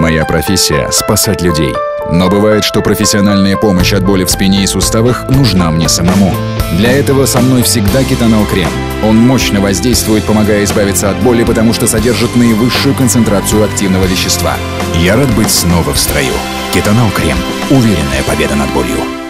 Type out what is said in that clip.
Моя профессия – спасать людей. Но бывает, что профессиональная помощь от боли в спине и суставах нужна мне самому. Для этого со мной всегда Кетонал Крем. Он мощно воздействует, помогая избавиться от боли, потому что содержит наивысшую концентрацию активного вещества. Я рад быть снова в строю. Кетонал Крем. Уверенная победа над болью.